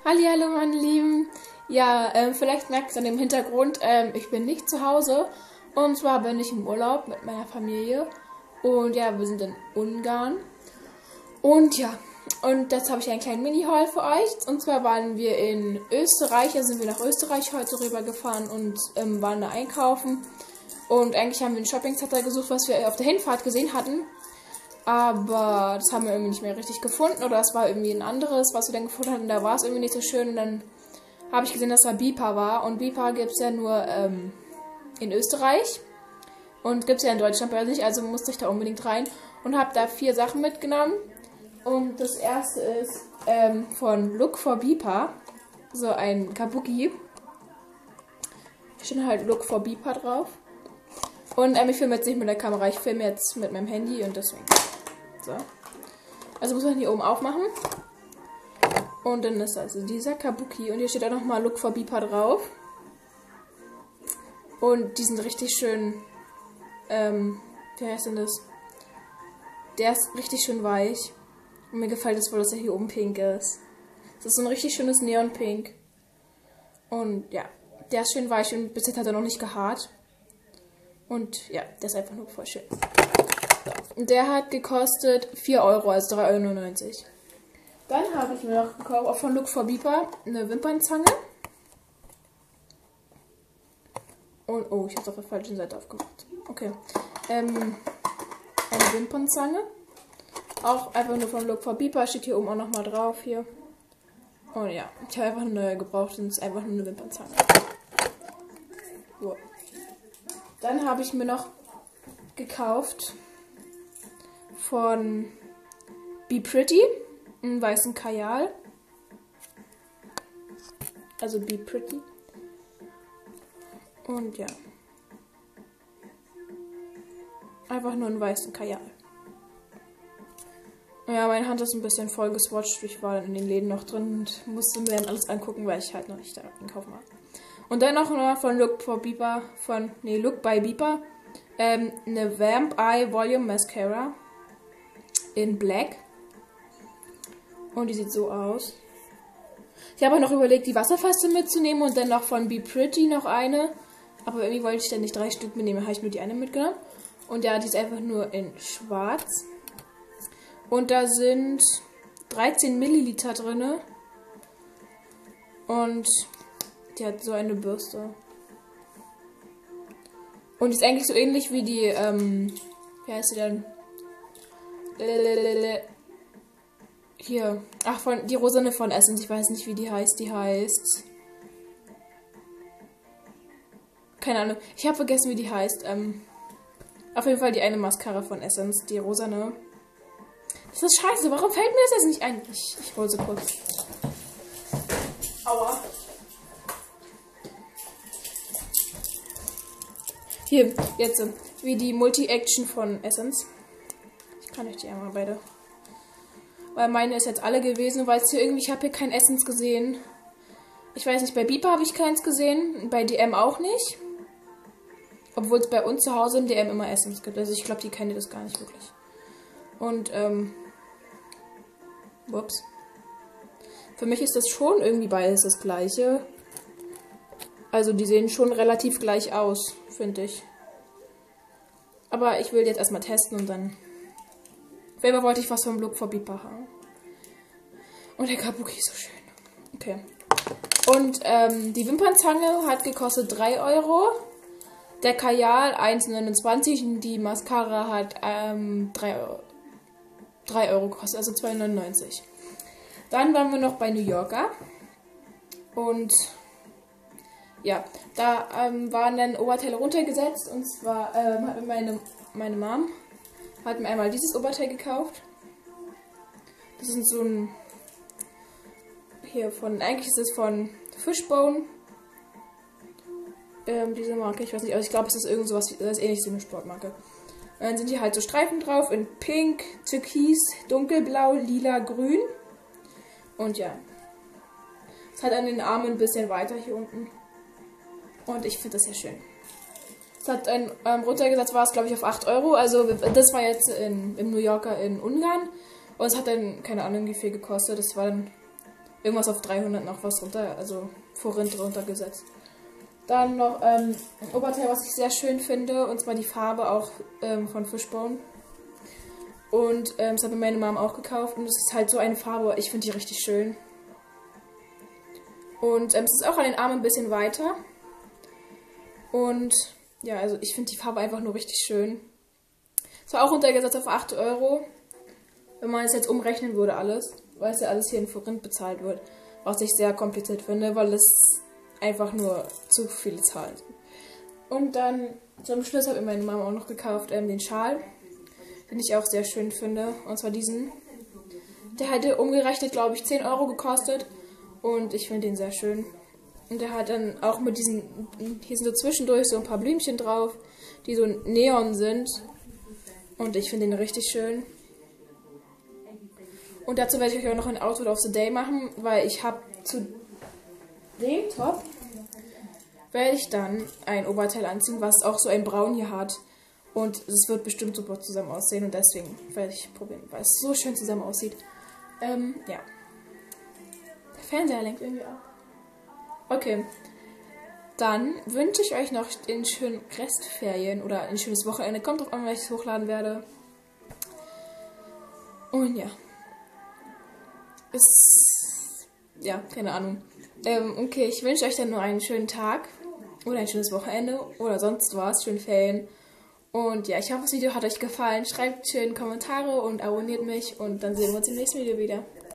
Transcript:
Hallihallo, meine Lieben. Ja, vielleicht merkt ihr an dem Hintergrund, ich bin nicht zu Hause. Und zwar bin ich im Urlaub mit meiner Familie. Und ja, wir sind in Ungarn. Und ja, und jetzt habe ich einen kleinen Mini-Haul für euch. Und zwar waren wir in Österreich, da sind wir nach Österreich heute rübergefahren und waren da einkaufen. Und eigentlich haben wir einen Shopping-Center gesucht, was wir auf der Hinfahrt gesehen hatten. Aber das haben wir irgendwie nicht mehr richtig gefunden. Oder es war irgendwie ein anderes, was wir dann gefunden hatten. Da war es irgendwie nicht so schön. Und dann habe ich gesehen, dass da Bipa war. Und Bipa gibt es ja nur in Österreich. Und gibt es ja in Deutschland bei uns nicht. Also musste ich da unbedingt rein. Und habe da 4 Sachen mitgenommen. Und das erste ist von Look for Bipa. So ein Kabuki. Hier steht halt Look for Bipa drauf. Und ich filme jetzt nicht mit der Kamera. Ich filme jetzt mit meinem Handy und deswegen. So. Also muss man hier oben aufmachen. Und dann ist also dieser Kabuki. Und hier steht auch nochmal Look for Bipa drauf. Und die sind richtig schön. Wie heißt denn das? Der ist richtig schön weich. Und mir gefällt es wohl, dass er hier oben pink ist. Das ist so ein richtig schönes Neonpink. Und ja, der ist schön weich und bis jetzt hat er noch nicht gehaart. Und ja, der ist einfach nur voll schön. So. Der hat gekostet 4 Euro, also 3,99 Euro. Dann habe ich mir noch gekauft, auch von Look for Bipa, eine Wimpernzange. Und, oh, ich habe es auf der falschen Seite aufgemacht. Okay. Eine Wimpernzange. Auch einfach nur von Look for Bipa, steht hier oben auch nochmal drauf hier. Und ja, ich habe einfach eine neue gebraucht und es ist einfach nur eine Wimpernzange. So. Dann habe ich mir noch gekauft von Be Pretty einen weißen Kajal. Also Be Pretty. Und ja. Einfach nur einen weißen Kajal. Ja, meine Hand ist ein bisschen voll geswatcht. Ich war in den Läden noch drin und musste mir dann alles angucken, weil ich halt noch nicht da einkaufen war. Und dann noch mal von Look for Bipa, Look by Bipa, eine Vamp Eye Volume Mascara in Black. Und die sieht so aus. Ich habe auch noch überlegt, die wasserfeste mitzunehmen und dann noch von Be Pretty noch eine. Aber irgendwie wollte ich dann nicht 3 Stück mitnehmen, habe ich nur die eine mitgenommen. Und ja, die ist einfach nur in schwarz. Und da sind 13 Milliliter drin. Und die hat so eine Bürste. Und die ist eigentlich so ähnlich wie die, wie heißt sie denn? Hier. Ach, die Rosane von Essence. Ich weiß nicht, wie die heißt. Die heißt. Keine Ahnung. Ich habe vergessen, wie die heißt. Auf jeden Fall die eine Mascara von Essence. Die Rosane. Das ist scheiße. Warum fällt mir das jetzt nicht ein? Ich hole sie kurz. Aua. Hier, jetzt, wie die Multi-Action von Essence. Ich kann euch die einmal beide. Weil meine ist jetzt alle gewesen, weil es hier irgendwie, ich habe hier kein Essence gesehen. Ich weiß nicht, bei Bipa habe ich keins gesehen, bei DM auch nicht. Obwohl es bei uns zu Hause im DM immer Essence gibt. Also ich glaube, die kennen das gar nicht wirklich. Und, ups. Für mich ist das schon irgendwie beides das gleiche. Also die sehen schon relativ gleich aus, finde ich. Aber ich will jetzt erstmal testen und dann... Auf jeden Fall wollte ich was vom Look for Bipa haben. Und der Kabuki ist so schön. Okay. Und die Wimpernzange hat gekostet 3 Euro. Der Kajal 1,29 und die Mascara hat 3 Euro gekostet, also 2,99. Dann waren wir noch bei New Yorker. Und... ja, da waren dann Oberteile runtergesetzt und zwar hat mir meine Mom hat mir einmal dieses Oberteil gekauft. Das ist so ein eigentlich ist es von Fishbone. Diese Marke, ich weiß nicht, aber ich glaube, es ist irgend sowas, das ist ähnlich so eine Sportmarke. Und dann sind hier halt so Streifen drauf in Pink, Türkis, Dunkelblau, Lila, Grün. Und ja. Es hat an den Armen ein bisschen weiter hier unten. Und ich finde das sehr schön. Es hat runtergesetzt, war es glaube ich auf 8 Euro. Also das war jetzt im New Yorker in Ungarn. Und es hat dann, keine Ahnung wie viel gekostet. Das war dann irgendwas auf 300 noch was runter, also Forint runtergesetzt. Dann noch ein Oberteil, was ich sehr schön finde, und zwar die Farbe auch von Fishbone. Und das hat mir meine Mom auch gekauft und es ist halt so eine Farbe, ich finde die richtig schön. Und es ist auch an den Armen ein bisschen weiter. Und ja, also ich finde die Farbe einfach nur richtig schön. Es war auch runtergesetzt auf 8 Euro, wenn man es jetzt umrechnen würde alles, weil es ja alles hier in Forint bezahlt wird. Was ich sehr kompliziert finde, weil es einfach nur zu viele Zahlen sind. Und dann zum Schluss habe ich meine Mama auch noch gekauft, den Schal, den ich auch sehr schön finde. Und zwar diesen. Der hätte umgerechnet, glaube ich, 10 Euro gekostet. Und ich finde den sehr schön. Und der hat dann auch mit diesen, hier sind so zwischendurch so ein paar Blümchen drauf, die so neon sind. Und ich finde den richtig schön. Und dazu werde ich euch auch noch ein Outfit of the Day machen, weil ich habe zu dem Top werde ich dann ein Oberteil anziehen, was auch so ein Braun hier hat. Und es wird bestimmt super zusammen aussehen und deswegen werde ich probieren, weil es so schön zusammen aussieht. Ja. Der Fernseher lenkt irgendwie ab. Okay. Dann wünsche ich euch noch den schönen Restferien oder ein schönes Wochenende. Kommt drauf an, wenn ich es hochladen werde. Und ja. Ja, keine Ahnung. Okay, ich wünsche euch dann nur einen schönen Tag oder ein schönes Wochenende oder sonst was, schöne Ferien. Und ja, ich hoffe, das Video hat euch gefallen. Schreibt schön Kommentare und abonniert mich und dann sehen wir uns im nächsten Video wieder.